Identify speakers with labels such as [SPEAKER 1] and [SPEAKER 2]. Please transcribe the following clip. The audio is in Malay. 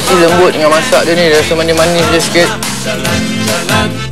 [SPEAKER 1] Roti lembut dengan masak dia ni, rasa manis-manis dia sikit.